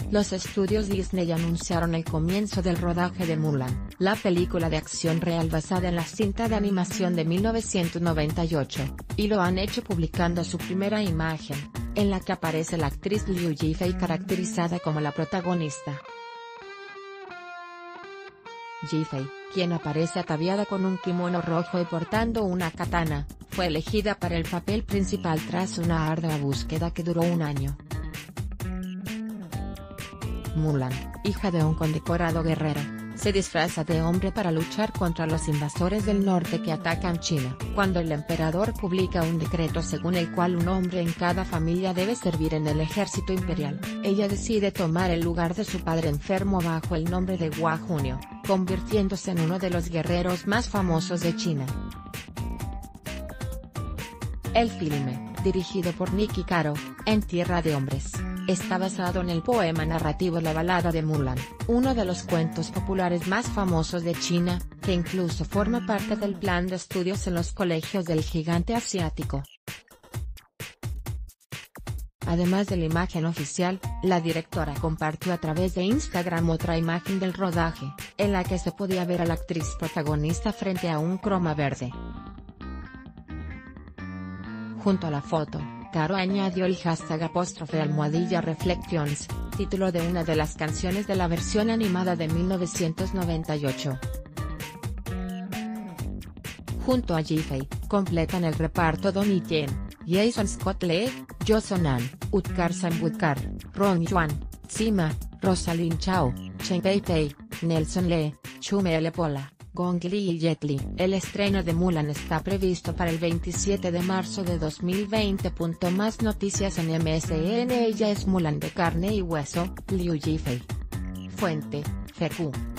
Los estudios Disney anunciaron el comienzo del rodaje de Mulan, la película de acción real basada en la cinta de animación de 1998, y lo han hecho publicando su primera imagen, en la que aparece la actriz Liu Yifei caracterizada como la protagonista. Yifei, quien aparece ataviada con un kimono rojo y portando una katana, fue elegida para el papel principal tras una ardua búsqueda que duró un año. Mulan, hija de un condecorado guerrero, se disfraza de hombre para luchar contra los invasores del norte que atacan China. Cuando el emperador publica un decreto según el cual un hombre en cada familia debe servir en el ejército imperial, ella decide tomar el lugar de su padre enfermo bajo el nombre de Hua Junio, convirtiéndose en uno de los guerreros más famosos de China. El filme, dirigido por Nicky Caro, En Tierra de Hombres, está basado en el poema narrativo La balada de Mulan, uno de los cuentos populares más famosos de China, que incluso forma parte del plan de estudios en los colegios del gigante asiático. Además de la imagen oficial, la directora compartió a través de Instagram otra imagen del rodaje, en la que se podía ver a la actriz protagonista frente a un croma verde. Junto a la foto, Caro añadió el hashtag #Reflections, título de una de las canciones de la versión animada de 1998. Junto a Yifei, completan el reparto Donnie Yen, Jason Scott Lee, Jo Son-an, Utkarsh Sambudkar, Ron Yuan, Sima, Rosalind Chao, Chen Pei-pei, Nelson Lee, Chume Lepola, Gong Li y Jet Li. El estreno de Mulan está previsto para el 27 de marzo de 2020. Más noticias en MSN. Ella es Mulan de carne y hueso, Liu Yifei. Fuente, FQ.